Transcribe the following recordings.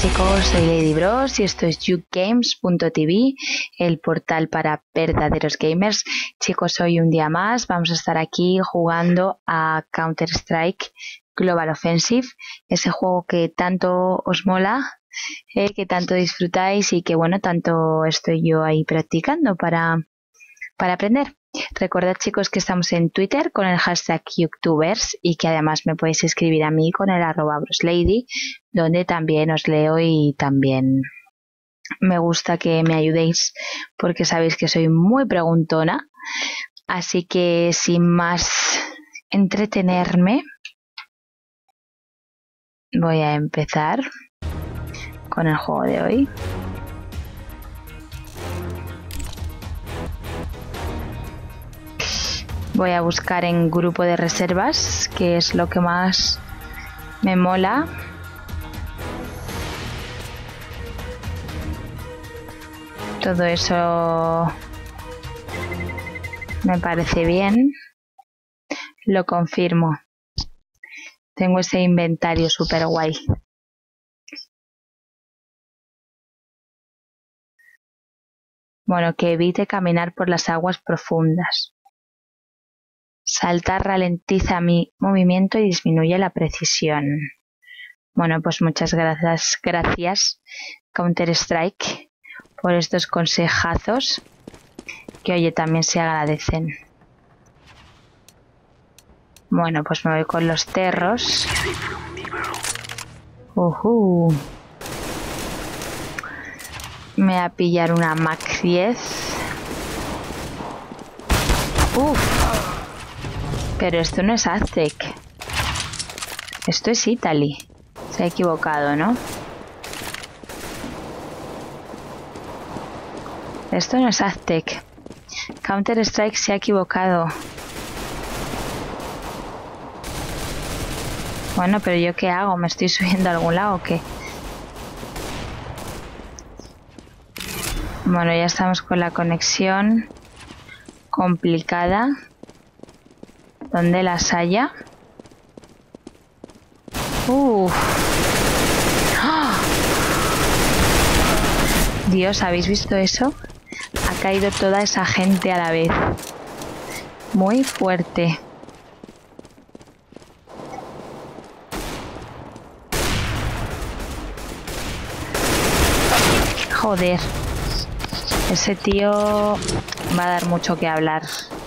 chicos, soy Lady Bros y esto es jukegames.tv, el portal para verdaderos gamers. Chicos, hoy un día más vamos a estar aquí jugando a Counter-Strike Global Offensive, ese juego que tanto os mola, que tanto disfrutáis y que bueno, tanto estoy yo ahí practicando para aprender. Recordad, chicos, que estamos en Twitter con el hashtag Youtubers y que además me podéis escribir a mí con el @broslady, donde también os leo y también me gusta que me ayudéis porque sabéis que soy muy preguntona. Así que sin más entretenerme, voy a empezar con el juego de hoy. Voy a buscar en grupo de reservas, que es lo que más me mola. Todo eso me parece bien. Lo confirmo. Tengo ese inventario super guay. Bueno, que evite caminar por las aguas profundas. Saltar ralentiza mi movimiento y disminuye la precisión. Bueno, pues muchas gracias Counter-Strike por estos consejazos que oye también se agradecen. Bueno, pues me voy con los terros. Me voy a pillar una Mac 10. Pero esto no es Aztec. Esto es Italy. Se ha equivocado, ¿no? Esto no es Aztec. Counter-Strike se ha equivocado. Bueno, pero ¿yo qué hago? ¿Me estoy subiendo a algún lado o qué? Bueno, ya estamos con la conexión complicada. ¿Dónde las haya? ¡Oh! Dios, ¿habéis visto eso? Ha caído toda esa gente a la vez. Muy fuerte. Joder. Ese tío va a dar mucho que hablar.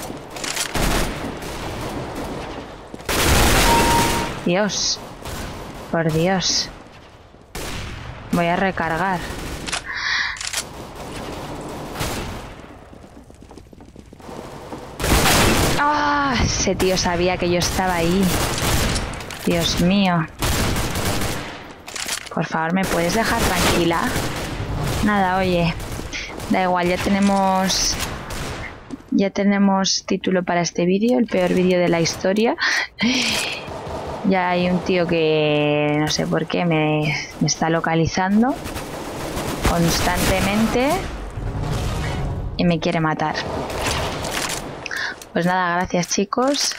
Dios, por Dios. Voy a recargar. ¡Ah! Ese tío sabía que yo estaba ahí. Dios mío. Por favor, ¿me puedes dejar tranquila? Nada, oye. Da igual, ya tenemos título para este vídeo, el peor vídeo de la historia. Ya hay un tío que no sé por qué me está localizando constantemente y me quiere matar. Pues nada, gracias chicos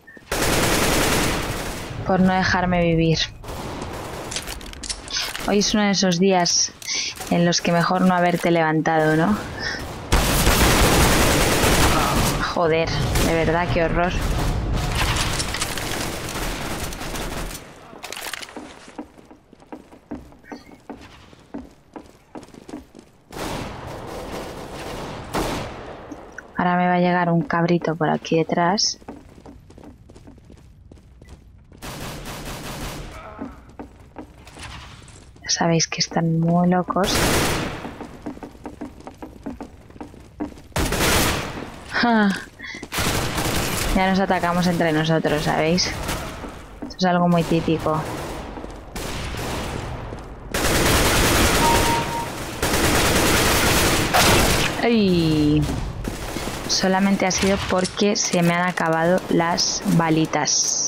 por no dejarme vivir. Hoy es uno de esos días en los que mejor no haberte levantado, ¿no? Joder, de verdad, qué horror. Ahora me va a llegar un cabrito por aquí detrás. Ya sabéis que están muy locos. ¡Ja! Ya nos atacamos entre nosotros, ¿sabéis? Esto es algo muy típico. ¡Ay! Solamente ha sido porque se me han acabado las balitas.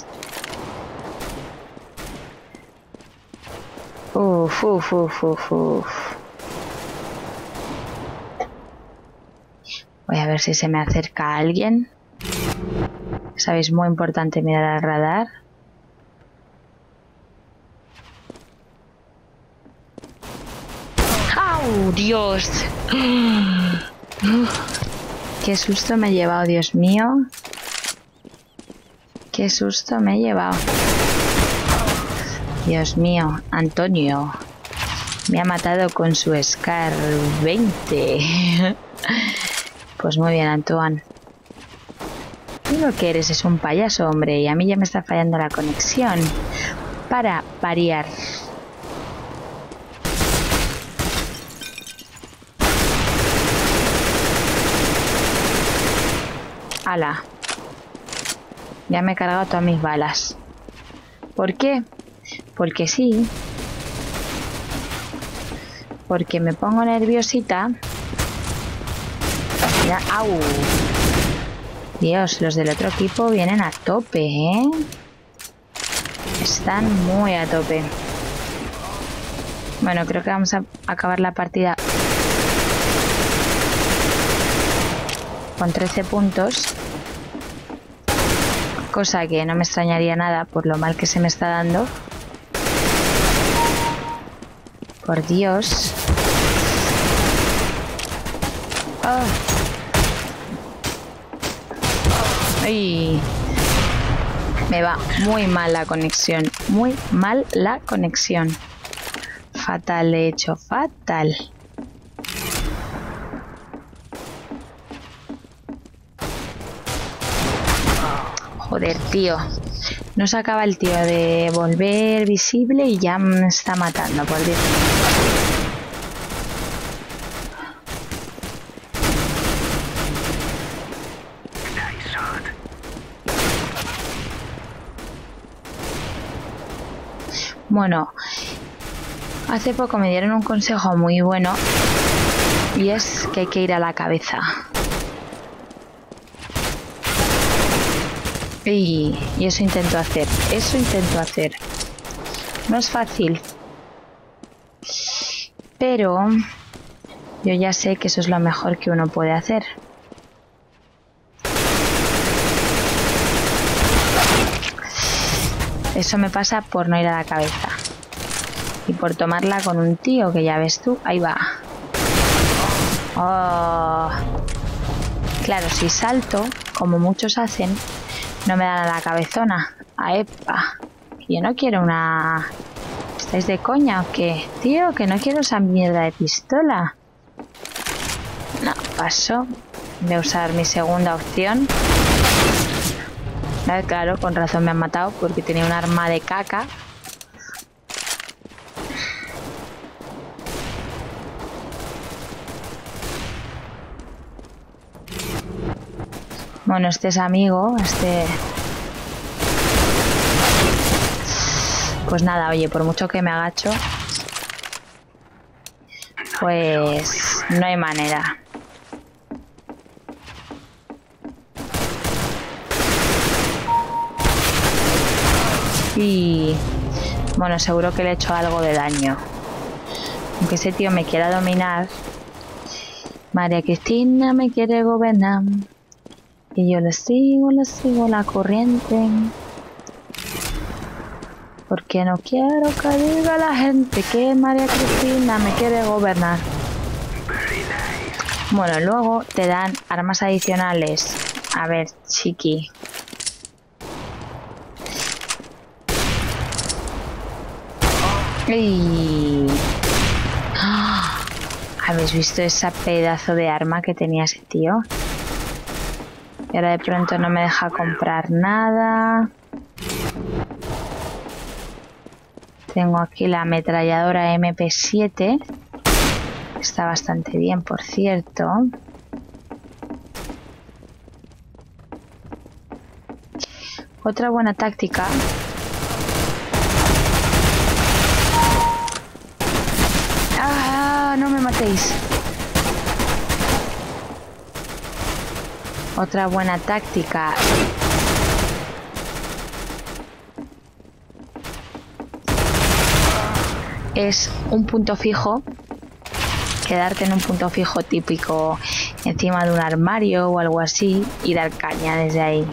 Uf. Voy a ver si se me acerca alguien. Sabéis, muy importante mirar al radar. ¡Au! ¡Dios! ¡Qué susto me he llevado, Dios mío! ¡Qué susto me he llevado! Dios mío, Antonio me ha matado con su Scar 20. Pues muy bien, Antoine. Tú lo que eres es un payaso, hombre, y a mí ya me está fallando la conexión. Para variar. ¡Hala! Ya me he cargado todas mis balas. ¿Por qué? Porque sí. Porque me pongo nerviosita. Mira, ¡au! Dios, los del otro equipo vienen a tope, ¿eh? Están muy a tope. Bueno, creo que vamos a acabar la partida con 13 puntos. Cosa que no me extrañaría nada por lo mal que se me está dando. Por Dios. Oh. Ay. Me va muy mal la conexión. Muy mal la conexión. Fatal he hecho. Fatal. Joder, tío. No se acaba el tío de volver visible y ya me está matando, por Dios. Bueno, hace poco me dieron un consejo muy bueno y es que hay que ir a la cabeza. Y eso intento hacer, No es fácil, pero yo ya sé que eso es lo mejor que uno puede hacer. Eso me pasa por no ir a la cabeza y por tomarla con un tío que ya ves tú, ahí va. Oh. Claro, si salto, como muchos hacen, no me dan a la cabezona. A epa. Yo no quiero una... ¿Estáis de coña o qué? Tío, que no quiero esa mierda de pistola. No, paso. Voy a usar mi segunda opción. Claro, con razón me han matado porque tenía un arma de caca. Bueno, este es amigo, Pues nada, oye, por mucho que me agacho, pues no hay manera. Y bueno, seguro que le he hecho algo de daño. Aunque ese tío me quiera dominar, María Cristina me quiere gobernar. Y yo le sigo la corriente. Porque no quiero que diga la gente que María Cristina me quiere gobernar. Bueno, luego te dan armas adicionales. A ver, chiqui. ¡Ay! ¿Habéis visto ese pedazo de arma que tenía ese tío? Y ahora de pronto no me deja comprar nada. Tengo aquí la ametralladora MP7. Está bastante bien, por cierto. Otra buena táctica. ¡Ah! No me matéis. Otra buena táctica es un punto fijo, quedarte en un punto fijo típico encima de un armario o algo así y dar caña desde ahí.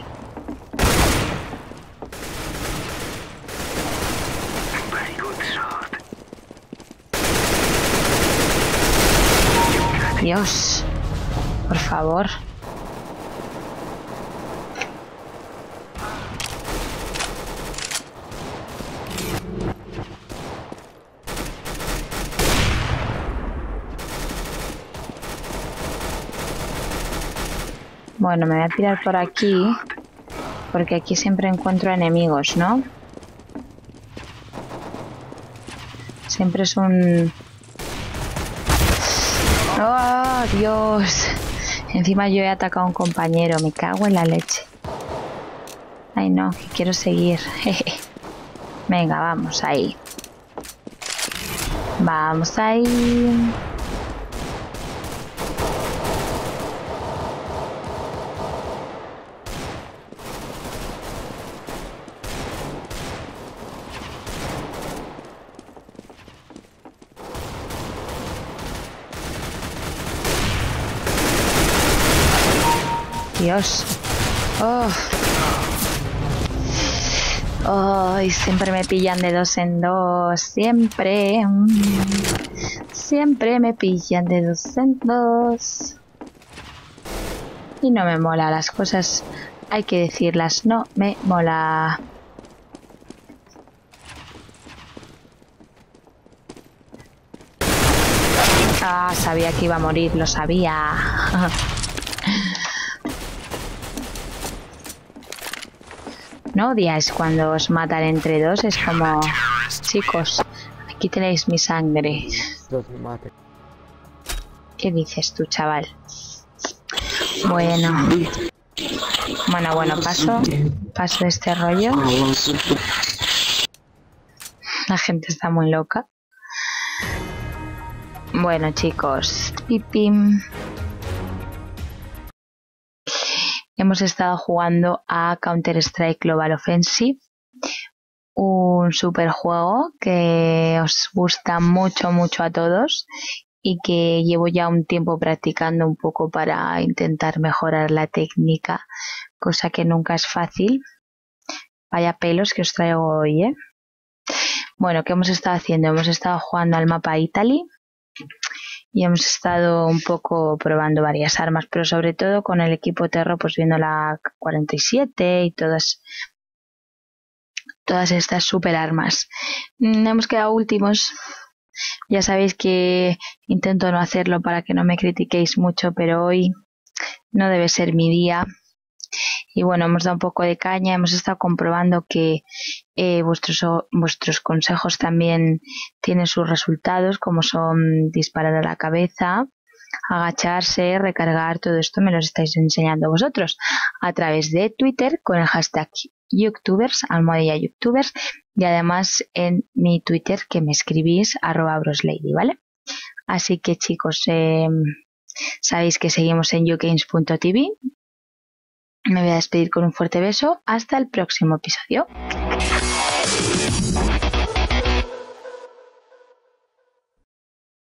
Dios, por favor. Bueno, me voy a tirar por aquí, porque aquí siempre encuentro enemigos, ¿no? Siempre es un... ¡Oh, Dios! Encima yo he atacado a un compañero, me cago en la leche. Ay, no, que quiero seguir. Venga, vamos ahí. Vamos ahí. Dios. Oh. Oh, y siempre me pillan de dos en dos. Siempre. Siempre me pillan de dos en dos. Y no me mola, las cosas hay que decirlas, no me mola. Ah, sabía que iba a morir, lo sabía. ¿No odiáis cuando os matan entre dos? Es como... Chicos, aquí tenéis mi sangre. ¿Qué dices tú, chaval? Bueno. Bueno, paso este rollo. La gente está muy loca. Bueno, chicos. Pipim. Hemos estado jugando a Counter-Strike Global Offensive, un super juego que os gusta mucho a todos y que llevo ya un tiempo practicando un poco para intentar mejorar la técnica, cosa que nunca es fácil. Vaya pelos que os traigo hoy, ¿eh? Bueno, ¿qué hemos estado haciendo? Hemos estado jugando al mapa Italy y hemos estado un poco probando varias armas, pero sobre todo con el equipo Terro, pues viendo la 47 y todas estas super armas. Hemos quedado últimos. Ya sabéis que intento no hacerlo para que no me critiquéis mucho, pero hoy no debe ser mi día. Y bueno, hemos dado un poco de caña, hemos estado comprobando que vuestros consejos también tienen sus resultados, como son disparar a la cabeza, agacharse, recargar, todo esto me lo estáis enseñando vosotros a través de Twitter con el hashtag Youtubers, almohadilla Youtubers, y además en mi Twitter que me escribís @broslady, ¿vale? Así que chicos, sabéis que seguimos en yougames.tv. Me voy a despedir con un fuerte beso. Hasta el próximo episodio.